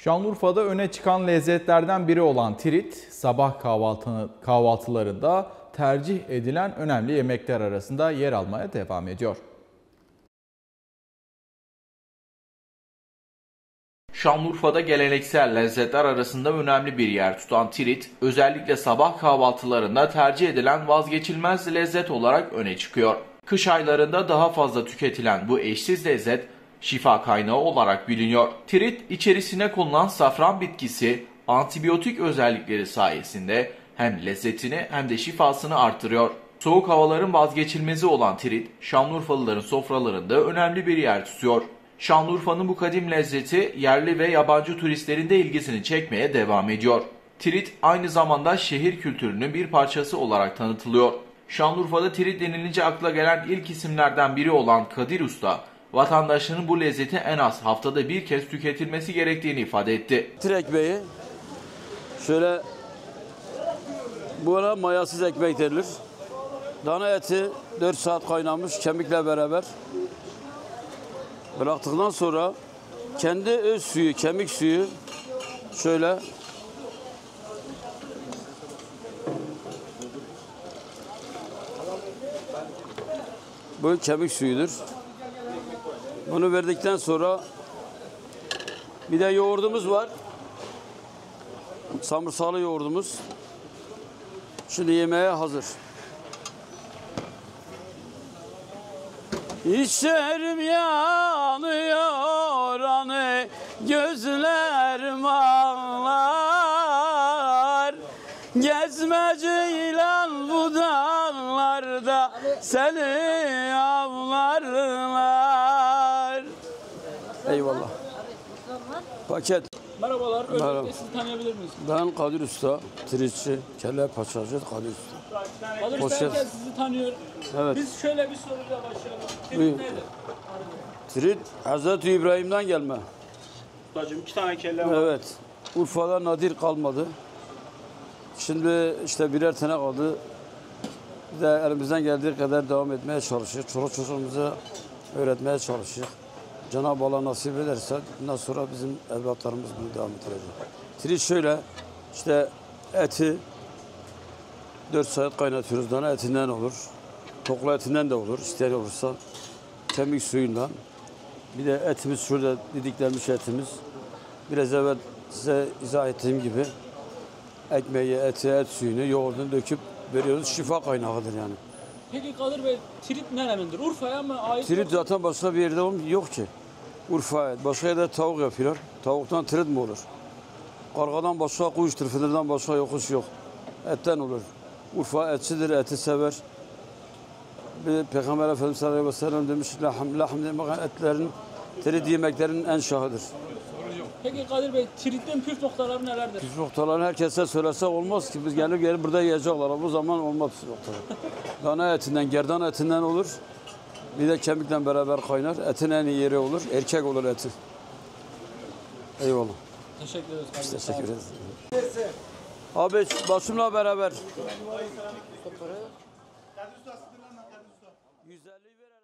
Şanlıurfa'da öne çıkan lezzetlerden biri olan tirit, sabah kahvaltılarında tercih edilen önemli yemekler arasında yer almaya devam ediyor. Şanlıurfa'da geleneksel lezzetler arasında önemli bir yer tutan tirit, özellikle sabah kahvaltılarında tercih edilen vazgeçilmez lezzet olarak öne çıkıyor. Kış aylarında daha fazla tüketilen bu eşsiz lezzet, şifa kaynağı olarak biliniyor. Tirit, içerisine konulan safran bitkisi, antibiyotik özellikleri sayesinde hem lezzetini hem de şifasını artırıyor. Soğuk havaların vazgeçilmezi olan tirit, Şanlıurfalıların sofralarında önemli bir yer tutuyor. Şanlıurfa'nın bu kadim lezzeti yerli ve yabancı turistlerin de ilgisini çekmeye devam ediyor. Tirit aynı zamanda şehir kültürünün bir parçası olarak tanıtılıyor. Şanlıurfa'da tirit denilince akla gelen ilk isimlerden biri olan Kadir Usta, vatandaşların bu lezzeti en az haftada bir kez tüketilmesi gerektiğini ifade etti. Tirit ekmeği şöyle buna mayasız ekmek denilir. Dana eti 4 saat kaynamış kemikle beraber bıraktıktan sonra kendi öz suyu, kemik suyu şöyle bu kemik suyudur. Bunu verdikten sonra bir de yoğurdumuz var. Samırsalı yoğurdumuz. Şimdi yemeğe hazır. İçerim yanıyor hani gözlerim ağlar. Gezmeciyle bu dağlarda seni avlarlar. Eyvallah. Paket. Merhabalar, Merhaba. öncelikle sizi tanıyabilir miyiz? Ben Kadir Usta, tiritçi, kelle paçacı Kadir Usta. Kadir Usta herkes sizi tanıyor. Evet. Biz şöyle bir soruyla başlayalım. Buyurun. Tirit nedir? Tirit Hazreti İbrahim'den gelme. Ustacığım 2 tane kelle var. Evet. Urfa'da nadir kalmadı. Şimdi işte birer tane kaldı. Bir de elimizden geldiği kadar devam etmeye çalışıyor. Çoluk çocuğumuza öğretmeye çalışıyor. Cenab-ı Allah nasip ederse bundan sonra bizim evlatlarımız bunu devam ettirecek. Tirit şöyle, işte eti 4 saat kaynatıyoruz. Dana etinden olur. Tokla etinden de olur, isteyen olursa. Kemik suyundan. Bir de etimiz şurada didiklenmiş etimiz. Biraz evvel size izah ettiğim gibi ekmeği, eti, et suyunu, yoğurdunu döküp veriyoruz. Şifa kaynağıdır yani. Peki Kadir Bey, tirit neremindir? Urfa'ya mı ait? Tirit zaten başka bir yerde yok ki. Urfa'ya. Başka yerde tavuk yapıyorlar. Tavuktan tirit mi olur? Kargadan başka kuştur, fındıktan başka yokuş yok. Etten olur. Urfa etçidir, eti sever. Bir Peygamber Efendimiz sallallahu aleyhi ve sellem demiş, lahm demek etlerin, tirit yemeklerin en şahıdır. Peki Kadir Bey, tiritin püf noktaları nelerdir? Püf noktalarını herkese söylese olmaz ki. Biz gelip burada yiyecekler. Bu zaman olmaz püf noktaları. Dana etinden, gerdan etinden olur. Bir de kemikle beraber kaynar. Etin en iyi yeri olur. Erkek olur eti. Eyvallah. Teşekkür ederiz. Biz teşekkür ederiz. Abi başımla beraber.